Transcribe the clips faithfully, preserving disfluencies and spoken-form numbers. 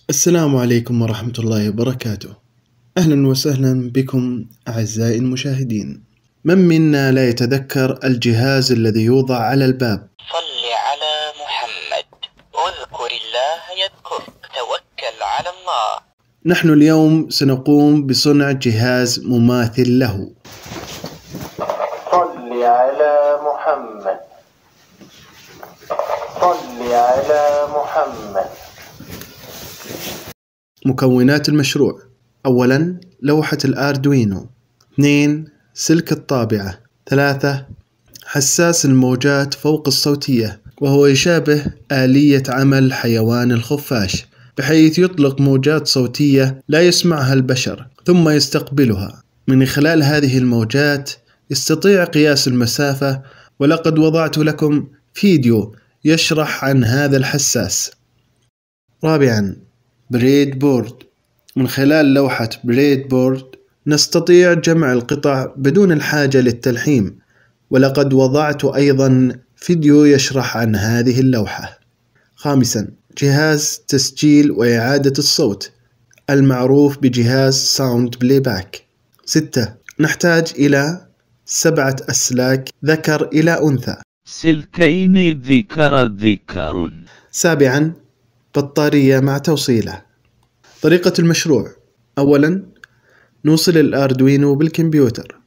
السلام عليكم ورحمة الله وبركاته. أهلا وسهلا بكم أعزائي المشاهدين. من منا لا يتذكر الجهاز الذي يوضع على الباب؟ صل على محمد، اذكر الله يذكرك، توكل على الله. نحن اليوم سنقوم بصنع جهاز مماثل له. صل على محمد، صل على محمد. مكونات المشروع: أولا لوحة الأردوينو، اثنين سلك الطابعة، ثلاثة حساس الموجات فوق الصوتية وهو يشابه آلية عمل حيوان الخفاش، بحيث يطلق موجات صوتية لا يسمعها البشر ثم يستقبلها. من خلال هذه الموجات يستطيع قياس المسافة، ولقد وضعت لكم فيديو يشرح عن هذا الحساس. رابعا بريد بورد. من خلال لوحة بريد بورد نستطيع جمع القطع بدون الحاجة للتلحيم، ولقد وضعت أيضا فيديو يشرح عن هذه اللوحة. خامسا جهاز تسجيل وإعادة الصوت المعروف بجهاز ساوند بلاي باك. ستة نحتاج إلى سبعة أسلاك ذكر إلى أنثى، سلكين ذكر ذكر. سابعا بطارية مع توصيله. طريقة المشروع: أولا نوصل الأردوينو بالكمبيوتر.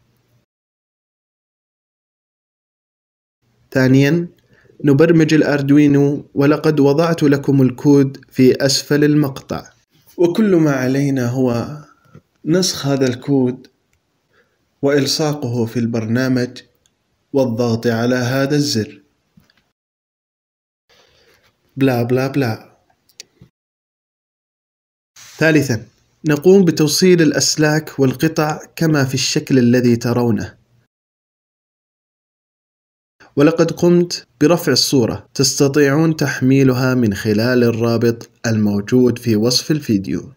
ثانيا نبرمج الأردوينو، ولقد وضعت لكم الكود في أسفل المقطع، وكل ما علينا هو نسخ هذا الكود وإلصاقه في البرنامج والضغط على هذا الزر. بلا بلا بلا. ثالثا نقوم بتوصيل الأسلاك والقطع كما في الشكل الذي ترونه، ولقد قمت برفع الصورة، تستطيعون تحميلها من خلال الرابط الموجود في وصف الفيديو.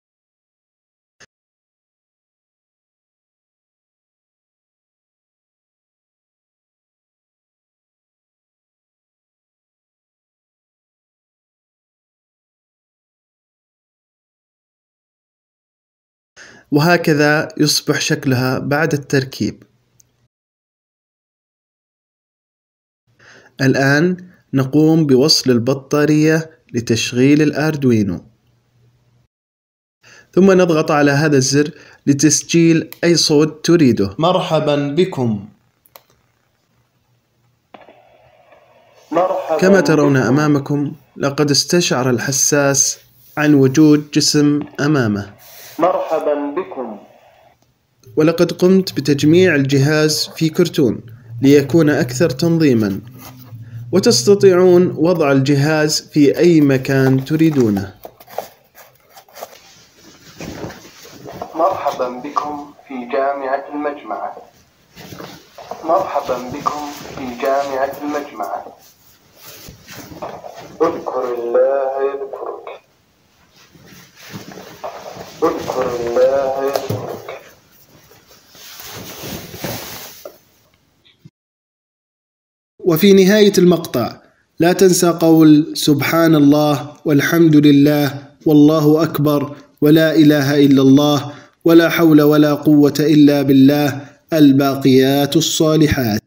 وهكذا يصبح شكلها بعد التركيب. الآن نقوم بوصل البطارية لتشغيل الأردوينو، ثم نضغط على هذا الزر لتسجيل أي صوت تريده. مرحبا بكم. مرحبا كما ترون بكم. أمامكم لقد استشعر الحساس عن وجود جسم أمامه. مرحبا بكم. ولقد قمت بتجميع الجهاز في كرتون ليكون أكثر تنظيما، وتستطيعون وضع الجهاز في أي مكان تريدونه. مرحبا بكم في جامعة المجمعة. مرحبا بكم في جامعة المجمعة. اذكر الله يذكرك، اذكر الله يذكرك. وفي نهاية المقطع لا تنسى قول سبحان الله والحمد لله والله أكبر ولا إله إلا الله ولا حول ولا قوة إلا بالله الباقيات الصالحات.